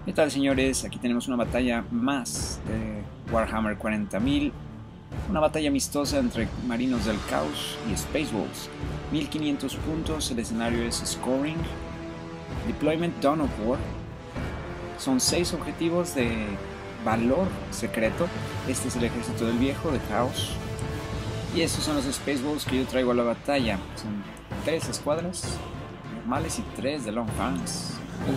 ¿Qué tal, señores? Aquí tenemos una batalla más de Warhammer 40.000. Una batalla amistosa entre Marinos del Caos y Space Wolves. 1500 puntos, el escenario es Scoring. Deployment Dawn of War. Son 6 objetivos de valor secreto. Este es el ejército del viejo, de Caos. Y estos son los Space Wolves que yo traigo a la batalla. Son 3 escuadras normales y 3 de Long Fangs.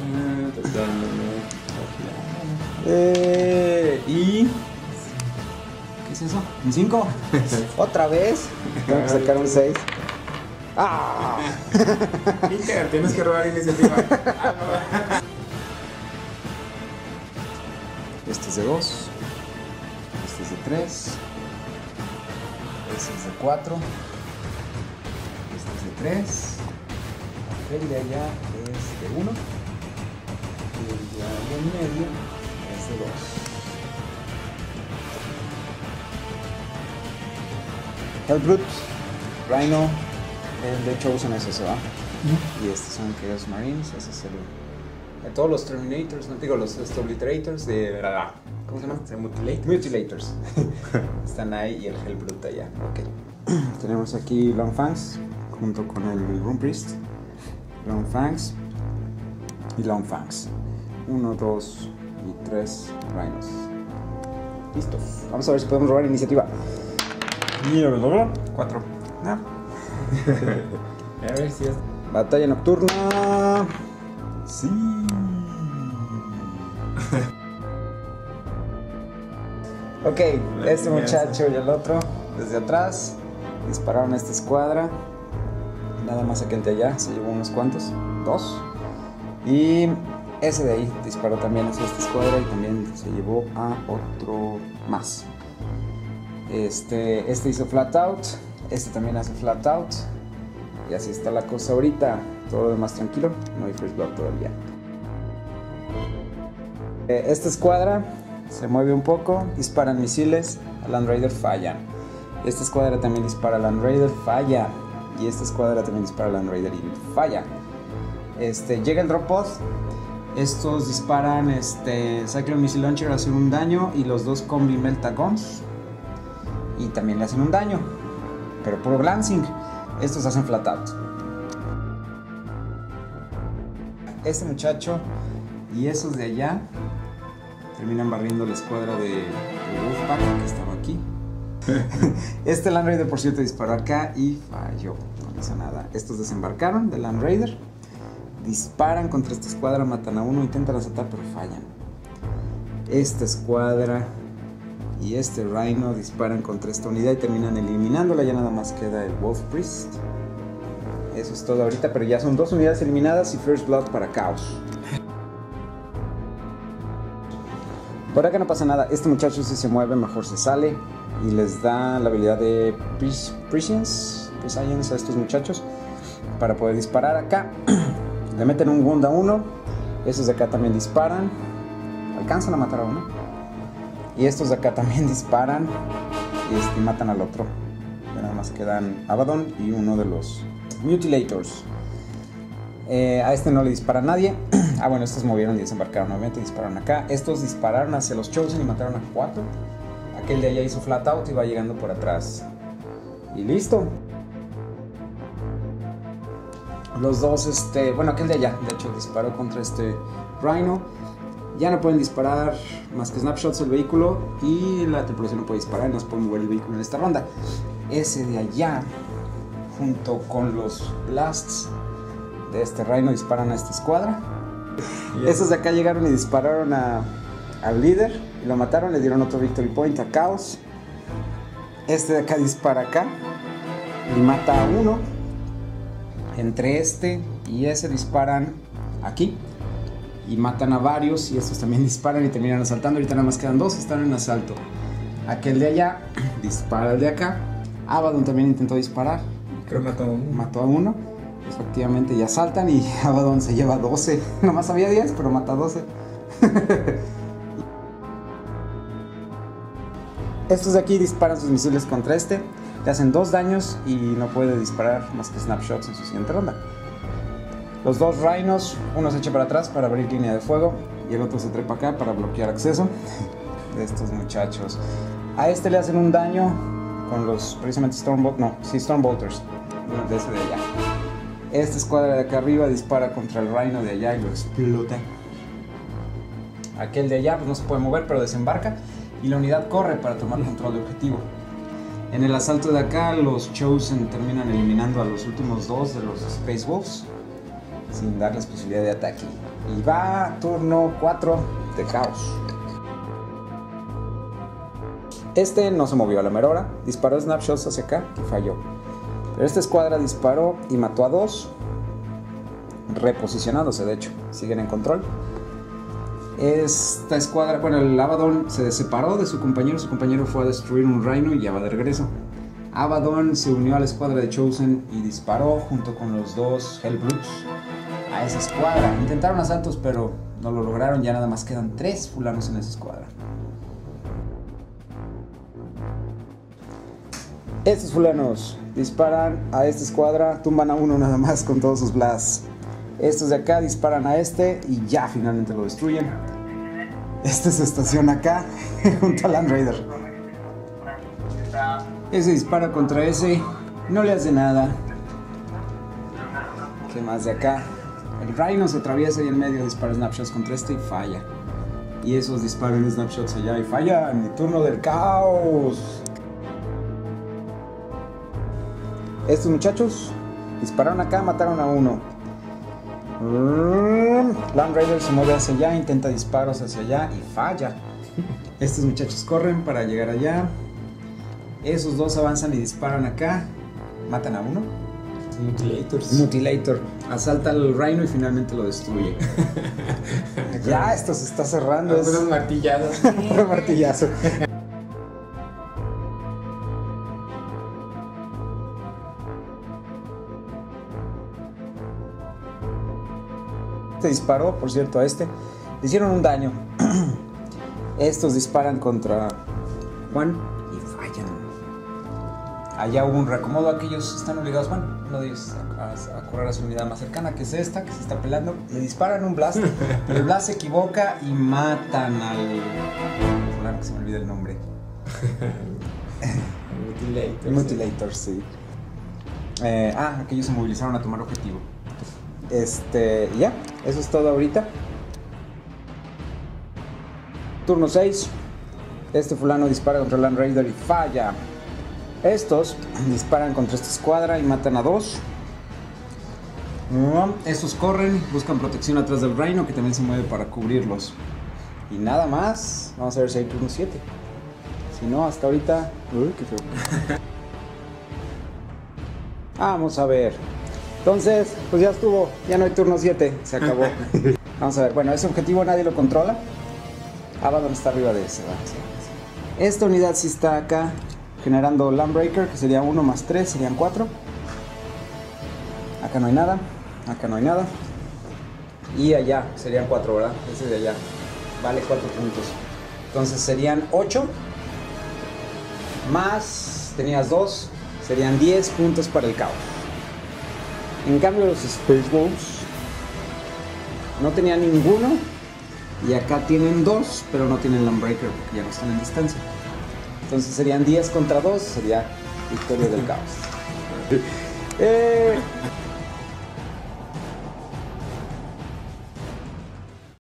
¿Y qué es eso? ¿Un 5? ¿Otra vez? Tengo que sacar un 6. ¡Ah! Inter, tienes que robar iniciativa. Este es de 2. Este es de 3. Este es de 4. Este es de 3. El de allá es de 1. Y el de allá en medio es de 2. Hellbrute, Rhino, de hecho usan ese, ¿va? Y estos son Chaos Marines, ese es el... todos los Terminators, no digo los Obliterators de... ¿Cómo se llama? Mutilators. Están ahí y el Hellbrute allá, ok. Tenemos aquí Long Fangs junto con el Rune Priest. Long Fangs y Long Fangs. 1, 2 y 3 Rhinos. Listos. Vamos a ver si podemos robar iniciativa. Mira, ¿lo logro? 4. No. A ver si es. Batalla nocturna. Sí. Ok, este muchacho y el otro desde atrás dispararon a esta escuadra. Nada más aquel de allá se llevó unos cuantos, 2. Y ese de ahí disparó también hacia esta escuadra y también se llevó a otro más. Este hizo flat out, este también hace flat out. Y así está la cosa ahorita. Todo lo demás tranquilo, no hay first blood todavía. Esta escuadra se mueve un poco, disparan misiles, a Land Raider fallan. Esta escuadra también dispara a Land Raider, falla. Y esta escuadra también dispara a Land Raider y falla. Llega el drop pod. Estos disparan Cyclone Missile Launcher, hacen un daño. Y los dos Combi Meltagons y también le hacen un daño, pero puro glancing. Estos hacen flat out. Este muchacho y esos de allá terminan barriendo la escuadra de Wolfpack que estaba aquí. Este Land Raider, por cierto, disparó acá y falló, no hizo nada. Estos desembarcaron del Land Raider, disparan contra esta escuadra, matan a uno, intentan asaltar pero fallan. Esta escuadra y este Rhino disparan contra esta unidad y terminan eliminándola. Ya nada más queda el Wolf Priest. Eso es todo ahorita, pero ya son 2 unidades eliminadas y First Blood para Caos. Por acá no pasa nada. Este muchacho si se mueve mejor se sale y les da la habilidad de Prescience a estos muchachos para poder disparar acá. Le meten un wound a uno. Esos de acá también disparan, alcanzan a matar a uno. Y estos de acá también disparan y matan al otro. Ya nada más quedan Abaddon y uno de los Mutilators. A este no le dispara a nadie. Bueno, estos movieron y desembarcaron nuevamente, dispararon acá. Estos dispararon hacia los Chosen y mataron a 4. Aquel de allá hizo flat out y va llegando por atrás. Y listo. Los dos, bueno, aquel de allá, de hecho, disparó contra este Rhino. Ya no pueden disparar más que snapshots del vehículo y la tripulación no puede disparar, no se puede mover el vehículo en esta ronda. Ese de allá, junto con los blasts de este Rhino, disparan a esta escuadra. Estos de acá llegaron y dispararon al líder y lo mataron, le dieron otro victory point a Chaos. Este de acá dispara acá y mata a uno. Entre este y ese disparan aquí y matan a varios, y estos también disparan y terminan asaltando. Ahorita nada más quedan 2, están en asalto. Aquel de allá dispara al de acá. Abaddon también intentó disparar, Creo que mató a uno. Efectivamente ya saltan y Abaddon se lleva 12. Nomás había 10, pero mata a 12. Estos de aquí disparan sus misiles contra este. Le hacen 2 daños y no puede disparar más que snapshots en su siguiente ronda. Los dos Rhinos, uno se echa para atrás para abrir línea de fuego y el otro se trepa acá para bloquear acceso de estos muchachos. A este le hacen un daño con los precisamente Stormbolters de ese de allá. Esta escuadra de acá arriba dispara contra el Rhino de allá y lo explota. Aquel de allá pues no se puede mover, pero desembarca y la unidad corre para tomar control de objetivo. En el asalto de acá los Chosen terminan eliminando a los últimos dos de los Space Wolves sin darles posibilidad de ataque. Y va turno 4 de caos. Este no se movió a la mera hora, disparó snapshots hacia acá y falló. Pero esta escuadra disparó y mató a 2, reposicionándose de hecho, siguen en control. Esta escuadra, bueno, el Abaddon se separó de su compañero fue a destruir un Rhino y ya va de regreso. Abaddon se unió a la escuadra de Chosen y disparó junto con los dos Hellbrutes a esa escuadra. Intentaron asaltos pero no lo lograron, ya nada más quedan 3 fulanos en esa escuadra. Estos fulanos disparan a esta escuadra, tumban a uno nada más con todos sus blasts. Estos de acá disparan a este y ya finalmente lo destruyen. Este se estaciona acá junto al Land Raider. Ese dispara contra ese, no le hace nada. ¿Qué más de acá? El Rhino se atraviesa y en medio dispara snapshots contra este y falla. Y esos disparan snapshots allá y fallan. Mi turno del caos. Estos muchachos dispararon acá, mataron a uno. Land Raider se mueve hacia allá, intenta disparos hacia allá y falla. Estos muchachos corren para llegar allá. Esos dos avanzan y disparan acá. Matan a uno. Mutilator. Asalta al Rhino y finalmente lo destruye. Ya, esto se está cerrando. Unos martillados. Un martillazo. Este disparó, por cierto, a este. Le hicieron un daño. Estos disparan contra Juan y fallan. Allá hubo un reacomodo. Aquellos están obligados, bueno, uno de ellos a correr a su unidad más cercana, que es esta, que se está pelando. Le disparan un blast. Pero el blast se equivoca y matan al... Fulano, que se me olvida el nombre. Mutilator, sí. Aquellos se movilizaron a tomar objetivo. Ya, eso es todo ahorita. Turno 6. Este fulano dispara contra el Land Raider y falla. Estos disparan contra esta escuadra y matan a 2. Estos corren, buscan protección atrás del Rhino, que también se mueve para cubrirlos. Y nada más. Vamos a ver si hay turno 7. Si no, hasta ahorita... Uy, qué feo. Vamos a ver. Entonces, pues ya estuvo, ya no hay turno 7, se acabó. Vamos a ver, bueno, ese objetivo nadie lo controla. Abaddon está arriba de ese. Esta unidad sí está acá, generando Landbreaker, que sería 1 más 3, serían 4. Acá no hay nada, acá no hay nada. Y allá serían 4, ¿verdad? Ese de allá vale 4 puntos. Entonces serían 8. Más, tenías 2, serían 10 puntos para el caos. En cambio los Space Wolves no tenían ninguno y acá tienen 2, pero no tienen Landbreaker porque ya no están en distancia. Entonces serían 10 contra 2, sería victoria del caos.